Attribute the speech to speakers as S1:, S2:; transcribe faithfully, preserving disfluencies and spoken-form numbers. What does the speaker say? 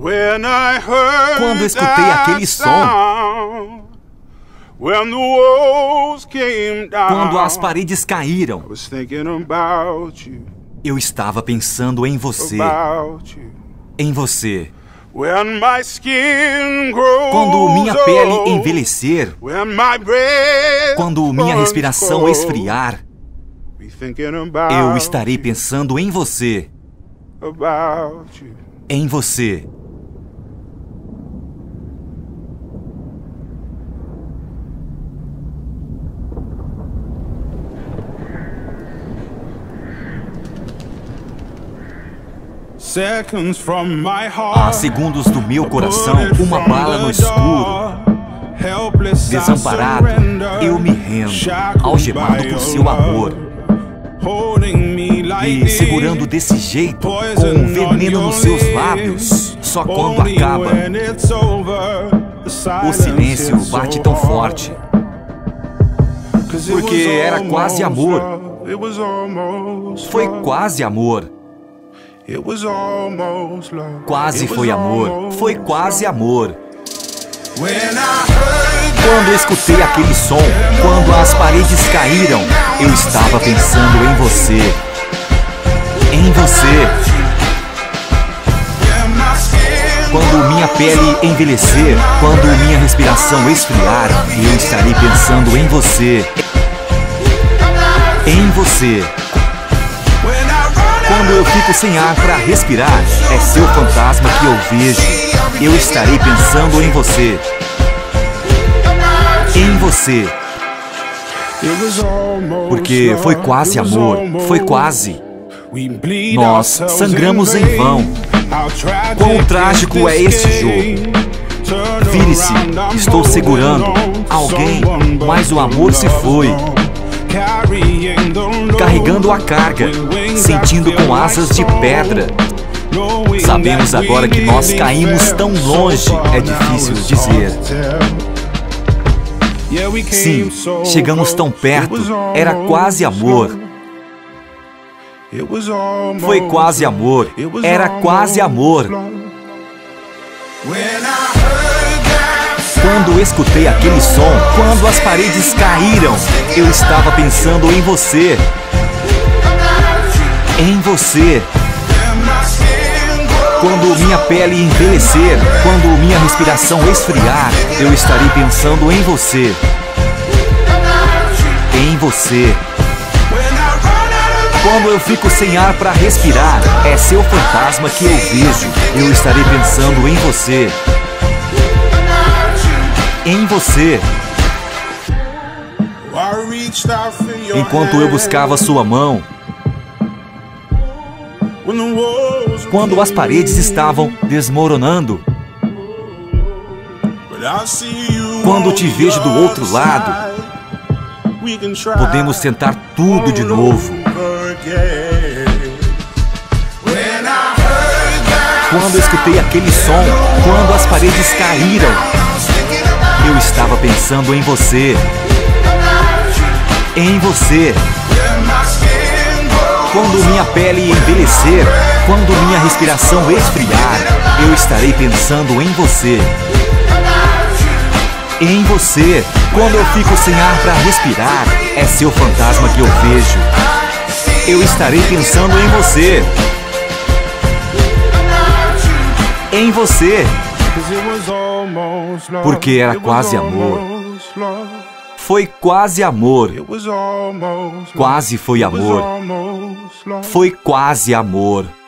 S1: Quando escutei aquele som, quando as paredes caíram, eu estava pensando em você, em você. Quando minha pele envelhecer, quando minha respiração esfriar, eu estarei pensando em você, em você. A segundos do meu coração, uma bala no escuro. Desamparado, eu me rendo, algemado por seu amor. E segurando desse jeito, com um veneno nos seus lábios. Só quando acaba, o silêncio bate tão forte. Porque era quase amor. Foi quase amor. Quase foi amor. Foi quase amor. Quando eu escutei aquele som, quando as paredes caíram, eu estava pensando em você. Em você. Quando minha pele envelhecer, quando minha respiração esfriar, eu estarei pensando em você. Em você. Quando eu fico sem ar para respirar, é seu fantasma que eu vejo. Eu estarei pensando em você. Em você. Porque foi quase amor. Foi quase. Nós sangramos em vão. Quão trágico é este jogo. Vire-se, estou segurando alguém, mas o amor se foi. Carregando a carga, sentindo com asas de pedra. Sabemos agora que nós caímos tão longe, é difícil dizer. Sim, chegamos tão perto, era quase amor. Foi quase amor, era quase amor. Quando escutei aquele som, quando as paredes caíram, eu estava pensando em você. Em você. Quando minha pele envelhecer, quando minha respiração esfriar, eu estarei pensando em você. Em você. Quando eu fico sem ar para respirar, é seu fantasma que eu vejo. Eu estarei pensando em você. Em você. Enquanto eu buscava sua mão, quando as paredes estavam desmoronando, quando te vejo do outro lado, podemos tentar tudo de novo. Quando eu escutei aquele som, quando as paredes caíram, eu estava pensando em você. Em você. Quando minha pele envelhecer, quando minha respiração esfriar, eu estarei pensando em você. Em você. Quando eu fico sem ar para respirar, é seu fantasma que eu vejo. Eu estarei pensando em você. Em você. Porque era quase amor. Foi quase amor. Quase foi amor. Foi quase amor.